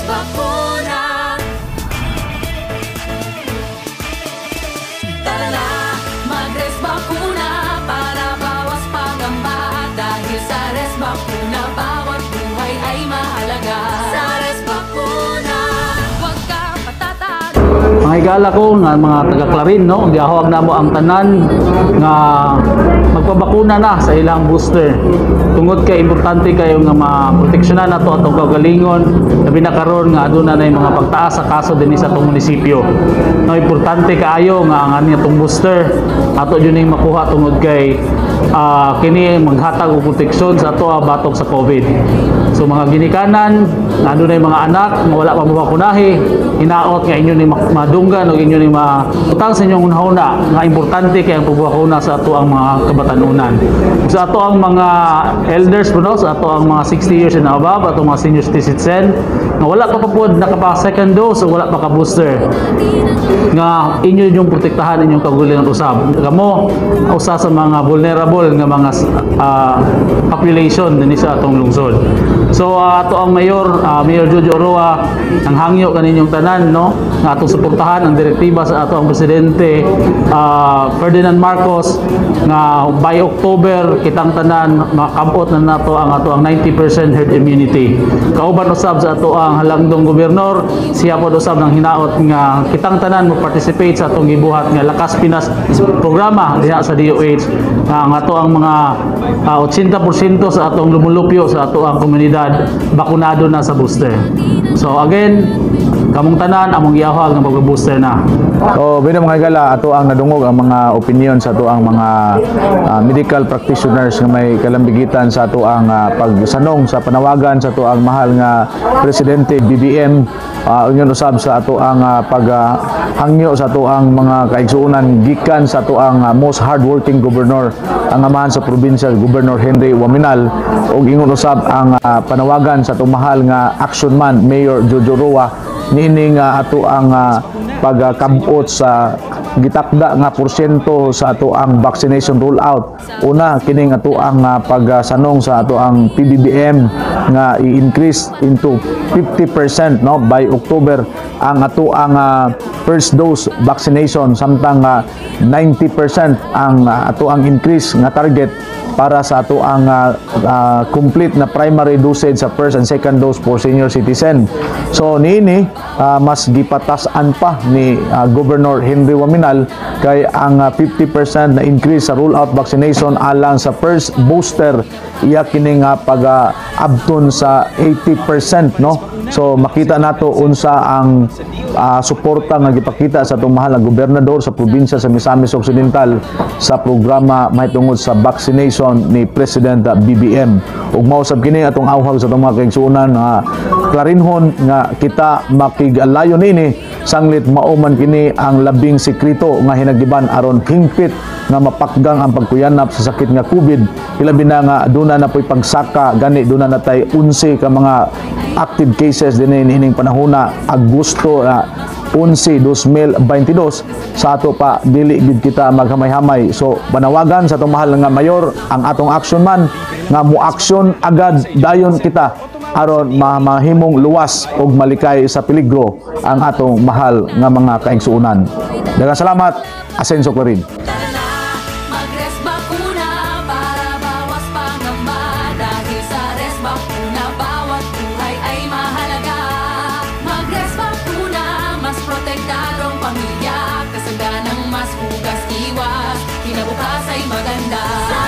Bakuna. Tara na, mag-res bakuna para bawas pangamba. Dahil sa res bakuna, bawat buhay ay mahalaga. Sa res bakuna, huwag ka patatag. Mga higala ko nga mga taga-Clarin, no, gihawag na mo ang tanan nga magpabakuna na sa ilang booster. Tungod kay importante kayo nga maproteksyonan nato atong kaugalingon, labi na karon nga aduna na mga pagtaas sa kaso dinhi sa atong munisipyo. No, importante kaayo nga ang atong booster ato yun ning makuha tungod kay kini maghatag og proteksyon sa ato batok sa COVID. So mga ginikanan, nga adunay mga anak nga wala pa mabakunahi, hinaot nga inyo ni madunggan o inyo ni mautang sa inyong unahuna nga importante kay ang pagbakuna sa ato ang mga kabatanunan. Sa ato ang mga elders no, sa ato ang mga 60 years and above, ato mga senior citizen nga wala pa pod nakapa second dose o wala pa ka booster, nga inyo yung protektahan inyong kagulingan usab. Kamo usa sa mga vulnerable nga mga population dinhi sa atong lungsod. So ato ang Mayor Jojo Roa ang hangyo kaninyong tanan no nga atong suportahan ang direktiba sa ato ang presidente Ferdinand Marcos nga by October kitang tanan makabot na nato ang ato ang 90% herd immunity. Kauban usab sa ato ang halangdong gobernador, siya pod usab ng hinaot nga kitang tanan mo participate sa atong gibuhat nga Lakas Pinas programa diha sa DOH nga ato ang mga 80% sa atong lumulupyo sa ato ang komunidad bakunado na sa booster. So again, kamong tanan among gihawag nga mag-booster na. So bilang mga higala, ato ang nadungog ang mga opinion sa ato ang mga medical practitioners nga may kalambigitan sa ato ang pagsanong sa panawagan sa ato ang mahal nga presidente BBM. Unyon usab sa ato ang paghangyo sa ato ang mga kaigsuonan gikan sa ato ang most hardworking governor ang amahan sa probinsya, Governor Henry Waminal, ug ingon usab ang panawagan sa ato mahal nga action man Mayor Jojo Roa niini nga ato ang pagkabot sa gitakda nga porsyento sa ato ang vaccination rollout. Una kining ato ang pagsanong sa ato ang PBBM nga i-increase into 50% no by October ang ato ang first dose vaccination, samtang 90% ang ato ang increase nga target para sa ato ang complete na primary dosage sa first and second dose for senior citizen. So niini mas gipatasan pa ni Governor Henry Waminal kay ang 50% na increase sa rollout vaccination alang sa first booster iya kining pag-abton sa 80% no. So makita nato unsa ang suporta nga gipakita sa atong mahal nga gobernador sa probinsya sa Misamis Occidental sa programa mahitungod sa vaccination ni President BBM. Ug mao sab kini atong awhag sa atong mga kaigsuonan klarinhon nga kita makigalayon nini sanglit mao man kini ang labing sekreto nga hinagiban aron hingpit nga mapakgang ang pagkuyanap sa sakit nga COVID. Ilabi na nga aduna na po'y pagsaka gani duna na tay 11 ka mga active cases dinhi nining panahona Agosto 11, 2022 sa ato pa dili gid kita maghamay-hamay. So panawagan sa atong mahal nga mayor ang atong action man nga mo-action agad dayon kita aron mahimong luwas ug malikay sa peligro ang atong mahal nga mga kaigsuonan. Daghang salamat. Asenso Clarin. Mag-res bakuna para bawas pangamba. Dahil sa res bakuna, bawat buhay ay mahalaga. Mag-res bakuna, mas protektadong pamilya. Kasaganang mas hugas iwas, kinabukas ay maganda.